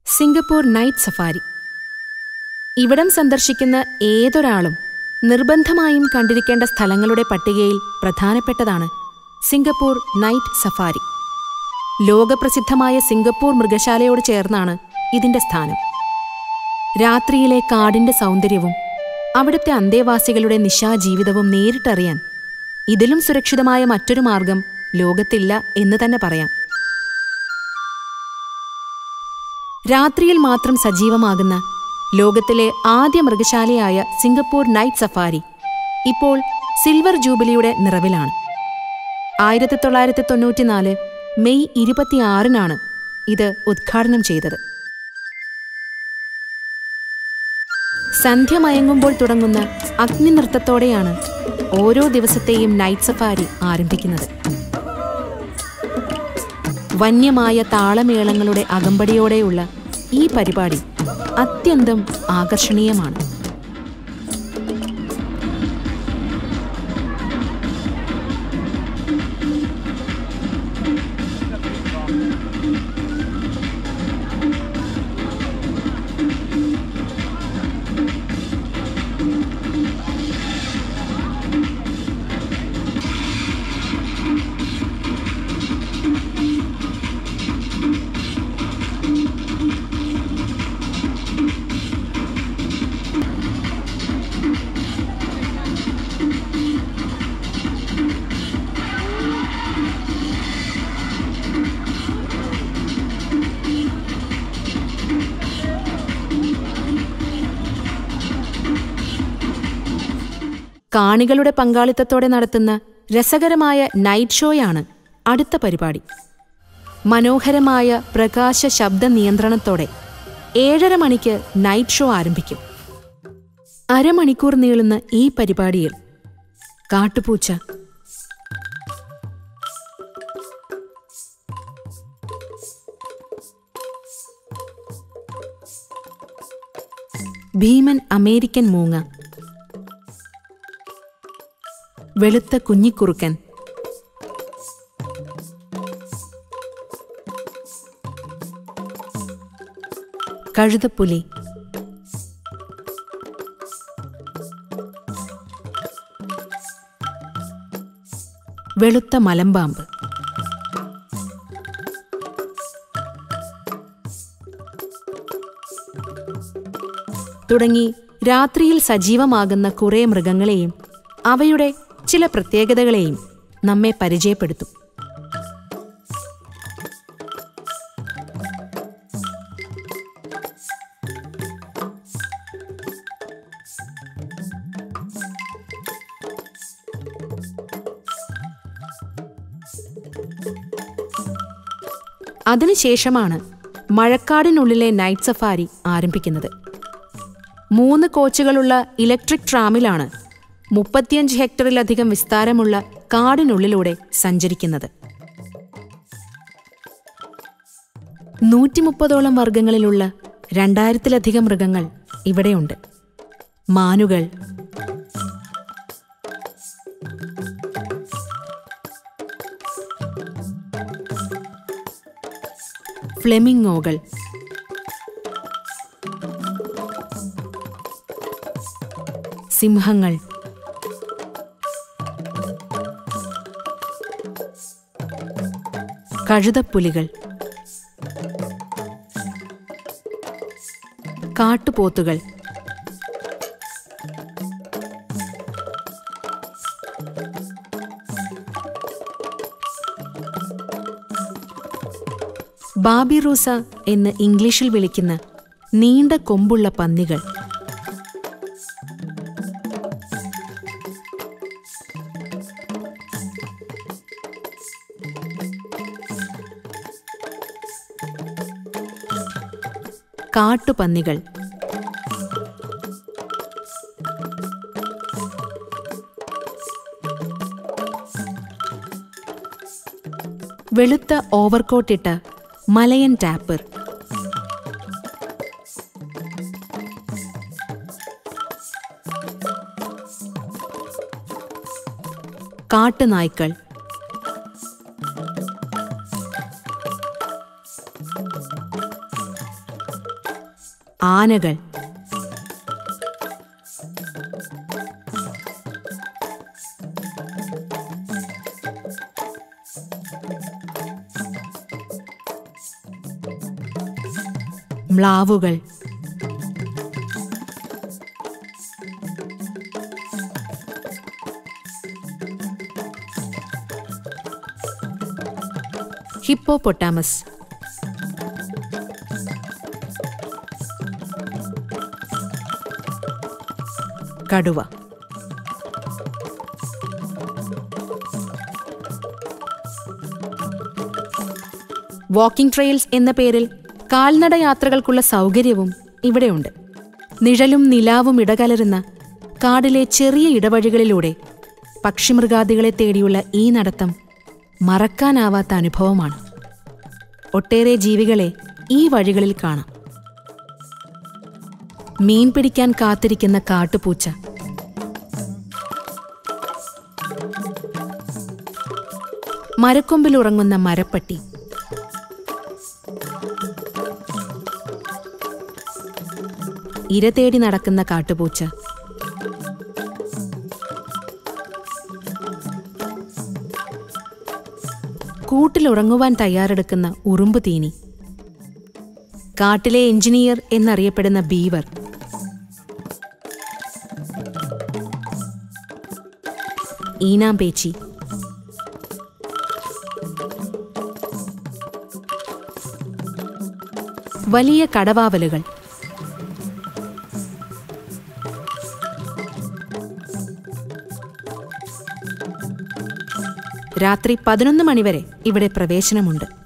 Singapore night safari. ഇവിടം സന്ദർശിക്കുന്ന ഏതൊരാളും നിർബന്ധമായും കണ്ടിരിക്കേണ്ട സ്ഥലങ്ങളുടെ പട്ടികയിൽ പ്രധാനപ്പെട്ടതാണ് സിംഗപ്പൂർ നൈറ്റ് സഫാരി. ലോകപ്രസിദ്ധമായ സിംഗപ്പൂർ മൃഗശാലയോട് ചേർന്നാണ് ഇതിന്റെ സ്ഥാനം. രാത്രിയിലെ കാടിന്റെ സൗന്ദര്യവും അവിടുത്തെ അന്തേവാസികളുടെ നിശാജീവിതവും നേരിട്ടറിയാൻ ഇതിലും സുരക്ഷിതമായ മറ്റൊരു മാർഗം ലോകത്തില്ല എന്ന് തന്നെ പറയാം. രാത്രിയിൽ മാത്രം സജീവമാകുന്ന ലോകത്തിലെ ആദ്യ മൃഗശാലയായ സിംഗപ്പൂർ നൈറ്റ് സഫാരി ഇപ്പോൾ സിൽവർ ജൂബിലിയുടെ നിറവിലാണ്. 1994 മെയ് 26-നാണ് ഇത് ഉദ്ഘാടനം ചെയ്തത്. സന്ധ്യ മയങ്ങുമ്പോൾ തുടങ്ങുന്ന അഗ്നിനൃത്തത്തോടെയാണ് ഓരോ ദിവസത്തെയും നൈറ്റ് സഫാരി ആരംഭിക്കുന്നത്. വന്യമായ താളമേളങ്ങളുടെ അകമ്പടിയോടെയുള്ള ഈ പരിപാടി അത്യന്തം ആകർഷണീയമാണ്. കാണികളുടെ പങ്കാളിത്തത്തോടെ നടത്തുന്ന രസകരമായ നൈറ്റ് ഷോയാണ് അടുത്ത പരിപാടി. മനോഹരമായ പ്രകാശ ശബ്ദ നിയന്ത്രണത്തോടെ 7:30 മണിക്ക് നൈറ്റ് ഷോ ആരംഭിക്കും. അരമണിക്കൂർ നീളുന്ന ഈ പരിപാടിയിൽ കാട്ടുപൂച്ച, ഭീമൻ അമേരിക്കൻ മൂങ്ങ, വെളുത്ത കുഞ്ഞിക്കുറുക്കൻ, കഴുതപ്പുലി, വെളുത്ത മലമ്പാമ്പ്, തുടങ്ങി രാത്രിയിൽ സജീവമാകുന്ന കുറേ മൃഗങ്ങളെയും അവയുടെ ചില പ്രത്യേകതകളെയും നമ്മെ പരിചയപ്പെടുത്തും. അതിനുശേഷമാണ് മഴക്കാടിനുള്ളിലെ നൈറ്റ് സഫാരി ആരംഭിക്കുന്നത്. 3 കോച്ചുകളുള്ള ഇലക്ട്രിക് ട്രാമിലാണ് 35 ഹെക്ടറിലധികം വിസ്താരമുള്ള കാടിനുള്ളിലൂടെ സഞ്ചരിക്കുന്നത്. 130ഓളം വർഗങ്ങളിലുള്ള 2000-ലധികം മൃഗങ്ങൾ ഇവിടെയുണ്ട്. മാനുകൾ, ഫ്ലെമിംഗോകൾ, സിംഹങ്ങൾ, കഴുതപ്പുലികൾ, കാട്ടുപോത്തുകൾ, ബാബിറൂസ എന്ന് ഇംഗ്ലീഷിൽ വിളിക്കുന്ന നീണ്ട കൊമ്പുള്ള പന്നികൾ, കാട്ടുപന്നികൾ, വെളുത്ത ഓവർകോട്ടിട്ട മലയൻ ടാപ്പർ, കാട്ടുനായ്ക്കൾ, ആനകൾ. മ്ലാവുകൾ. ഹിപ്പോപ്പൊട്ടാമസ്. കടുവ. വാക്കിംഗ് ട്രെയിൽസ് എന്ന പേരിൽ കാൽനട യാത്രകൾക്കുള്ള സൗകര്യവും ഇവിടെയുണ്ട്. നിഴലും നിലാവും ഇടകലരുന്ന കാടിലെ ചെറിയ ഇടവഴികളിലൂടെ പക്ഷിമൃഗാദികളെ തേടിയുള്ള ഈ നടത്തം മറക്കാനാവാത്ത അനുഭവമാണ്. ഒട്ടേറെ ജീവികളെ ഈ വഴികളിൽ കാണാം. മീൻ പിടിക്കാൻ കാത്തിരിക്കുന്ന കാട്ടുപൂച്ച. മരക്കൊമ്പിലുറങ്ങുന്ന മരപ്പട്ടി. ഇര തേടി നടക്കുന്ന കാട്ടുപൂച്ച. കൂട്ടിലുറങ്ങുവാൻ തയ്യാറെടുക്കുന്ന ഉറുമ്പ് തീനി. കാട്ടിലെ എഞ്ചിനീയർ എന്നറിയപ്പെടുന്ന ബീവർ. ഈനാമ്പേച്ചി. വലിയ കടവാവലുകൾ. രാത്രി 11 മണിവരെ ഇവിടെ പ്രവേശനമുണ്ട്.